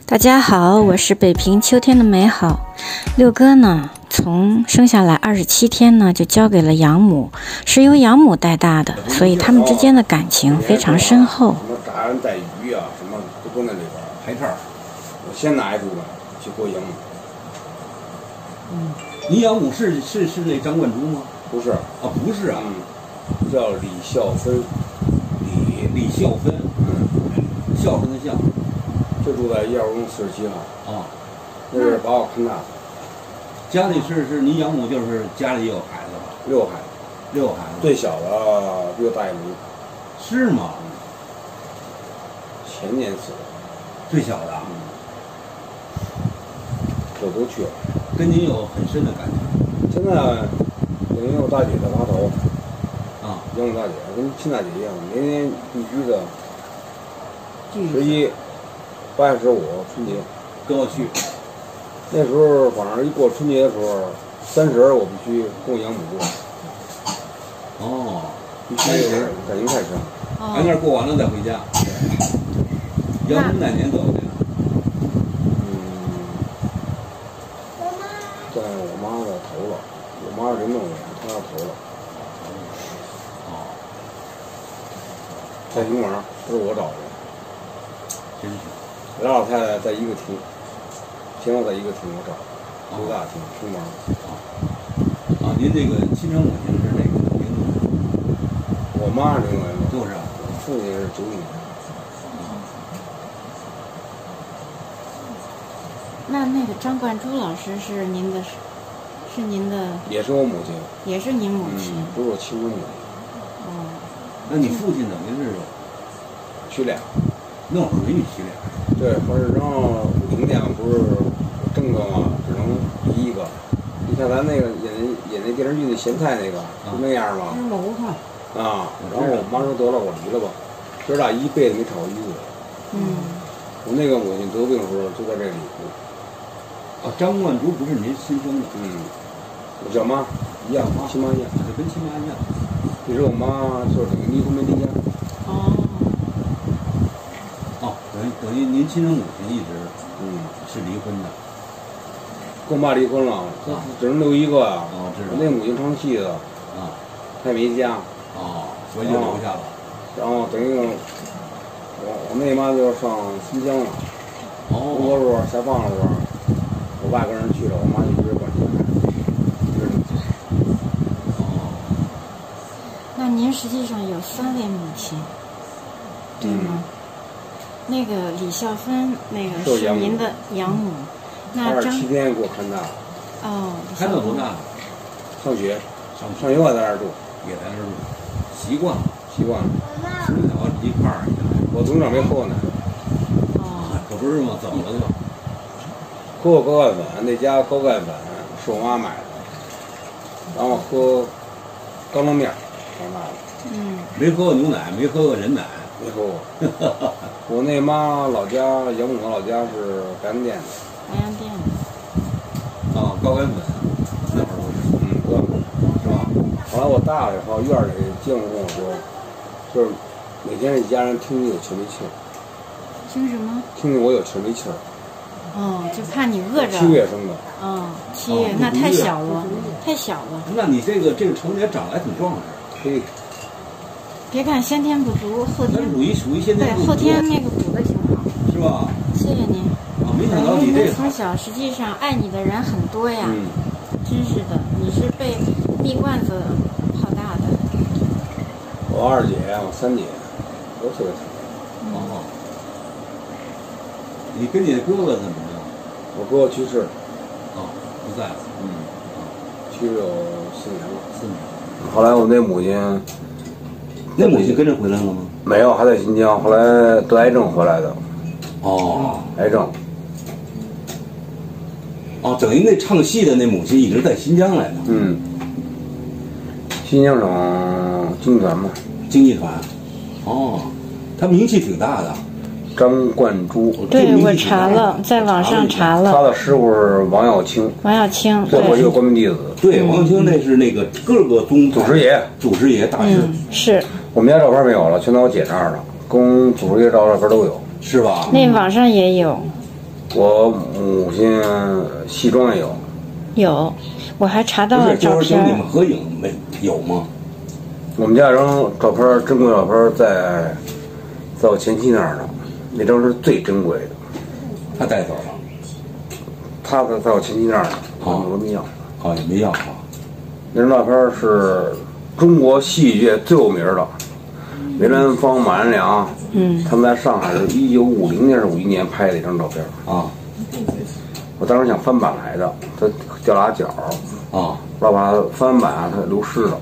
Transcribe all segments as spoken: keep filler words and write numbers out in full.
大家好，我是北平秋天的美好。六哥呢，从生下来二十七天呢，就交给了养母，是由养母带大的，所以他们之间的感情非常深厚。 什么炸完带鱼啊，什么都搁那里边排片儿。我先拿一部分去给我养母。 嗯，你养母是是是那张冠珠吗？ 不是啊， 不是啊， 嗯、叫李孝芬。 李李孝芬，嗯，孝顺的孝。 就住在一号公四十七号啊， 那是把我看大的。 家里是是你养母，就是家里有孩子吧？ 六个孩子， 六个孩子， 最小的比我大一轮。 是吗？ 前年死的。 最小的。 嗯。我都去了。 跟您有很深的感情。 现在等于我大姐在拉头。 啊。 养母大姐跟亲大姐一样，年年必须的。十一。八月十五春节， 跟我去。 那时候反正一过春节的时候，三十我必须跟我养母过。 哦， 必须感情太深。 挨那过完了再回家。养母哪年走的？ 嗯，在我妈的头了，我妈是零六年，她要头了。 哦。 在平房，都是我找的。 真是。 俩老太太在一个厅，前后在一个厅，我找六大厅厅房。 啊啊！您这个亲生母亲是哪个名字？ 我妈是零六年， 就是啊。 我父亲是九几年。 那那个张冠珠老师是您的，是您的？ 也是我母亲。 也是您母亲。 嗯，不是我亲生母亲。 哦。 那你父亲等于是娶俩。 那会儿允许娶俩。 对，可是然后五零年不是政策嘛，只能一个。你看咱那个演演那电视剧那咸菜那个，不那样吗？ 是楼哈。 啊，然后我妈说得了，我离了吧。哥俩一辈子没吵过一次。 嗯。 我那个母亲得病的时候就在这里住。 啊，张冠珠不是您亲生的。 嗯。我叫妈，一样，亲妈一样， 就跟亲妈一样。 其实我妈就是等于离婚没离家。 哦。 哦，等于等于您亲生母亲一直嗯是离婚的， 跟我妈离婚了，只能留一个啊。 哦，知道。 那母亲唱戏的， 啊， 她也没家。 哦，所以就留下了。 然后等于我我妹妈就上新疆了。 哦。 工作时候下放的时候，我爸跟人去了，我妈一直管家，一直哦。那您实际上有三位母亲，对吗？嗯那个李孝芬，那个是您的养母。 那张二十七天给我看大。 哦。 看到多大？ 上学。 上上学我在那儿住， 也在那儿住，习惯了， 习惯了。 从小一块儿。 我从小没喝过奶。 哦。 可不是吗？怎么了就？ 喝过高钙粉，那家高钙粉是我妈买的，然后喝干冷面长大的。 嗯。 没喝过牛奶，没喝过人奶。 没喝过。我那妈老家养母老家是白洋淀的。 白洋淀的。 啊，高钙粉，那会儿都是， 嗯，高钙粉是吧？ 后来我大了以后，院里街坊跟我说，就是每天一家人听你有气没气儿。 听什么？ 听见我有气没气儿。 哦，就怕你饿着。 七月生的。 哦，七月那太小了，太小了。 那你这个这个成年长得还挺壮实。 嘿。 别看先天不足，后天属于属于先天不足。 对，后天那个补的挺好。 是吧？ 谢谢您。 啊，没想到你这个。 从小实际上爱你的人很多呀。 嗯。 真是的，你是被蜜罐子泡大的。 我二姐，我三姐，都特别疼。 哦。你跟你的哥哥怎么样？ 我哥哥去世。 哦，不在了。 嗯。去世有四年了。 四年。 后来我那母亲。 那母亲跟着回来了吗？ 没有，还在新疆。后来得癌症回来的。 哦， 癌症。 哦，等于那唱戏的那母亲一直在新疆来的。 嗯。新疆省经济团嘛。 经济团。哦，他名气挺大的。 张冠珠。 对，我查了，在网上查了。 他的师傅是王耀清。 王耀清。 最后一个关门弟子。 对，王耀清那是那个各个宗祖师爷。 祖师爷大师。 嗯，是。 我们家照片没有了，全在我姐那儿了，跟祖师爷照照片都有， 是吧？ 那网上也有。 我母亲西装也有。 有，我还查到不了照是就是有你片。 们合影没有吗？ 我们家有张照片，珍贵照片在在我前妻那儿呢，那张是最珍贵的。 他带走了。 他在在我前妻那儿呢， 哦我没要。 哦，也没要啊。 那张照片是中国戏剧界最有名的梅兰芳、马连良， 嗯， 他们在上海是一九五零年是五一年拍的一张照片。 啊我当时想翻版来的，他掉俩角， 啊， 老把它翻版啊，它流失了。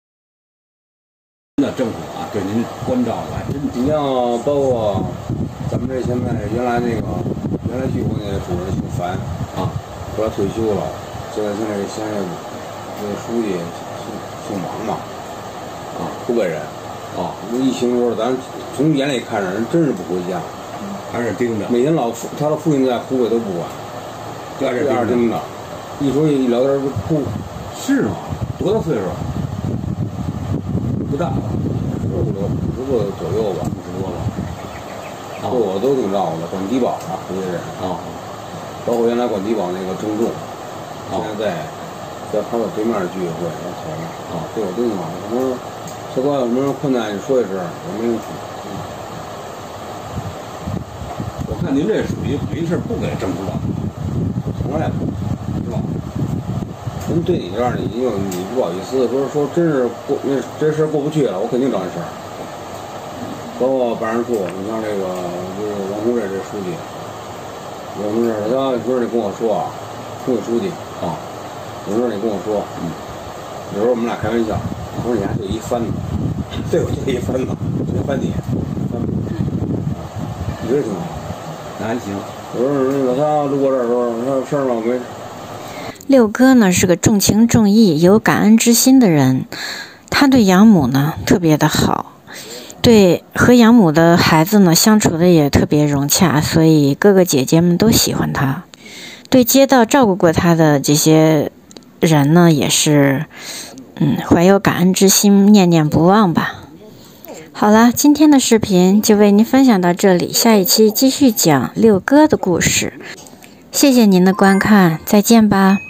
那政府啊，对您关照的还真你像包括咱们这现在原来那个原来剧组那个主任姓樊， 啊后来退休了，现在现在这乡下那个书记姓姓王嘛， 啊湖北人。 啊， 那疫情的时候，咱从眼里看着人真是不回家， 还是盯着， 每天老父他的父亲在湖北都不管， 就在这第二盯着。 盯着，一说一聊天就哭， 是吗？多大岁数？不大了， 十五多五十多左右吧， 五十多了。 对我都挺照顾的，管低保的这些人， 啊包括原来管低保那个郑重，现啊在在在他的对面聚会要投呢， 啊！ 对我都挺好。他说小哥有什么困难你说一声，我没问题。 我看您这属于没事不给政府管， 从来不， 是吧？ 人对你这样，你就你不好意思说说真是过那这事儿过不去了，我肯定找你事儿。包括办事处，你像这个就是王洪瑞这书记，有什么事儿他有时候你跟我说啊，村委书记啊， 有时候你跟我说， 嗯， 有时候我们俩开玩笑，我说你还就一翻子，对我就一翻子，就翻你，翻你，你觉得挺好。 那还行。 有时候老他路过这儿的时候，他有事儿吗？我没。 六哥呢是个重情重义、有感恩之心的人，他对养母呢特别的好，对和养母的孩子呢相处的也特别融洽，所以哥哥姐姐们都喜欢他。对街道照顾过他的这些人呢，也是嗯怀有感恩之心，念念不忘吧。好了，今天的视频就为您分享到这里，下一期继续讲六哥的故事。谢谢您的观看，再见吧。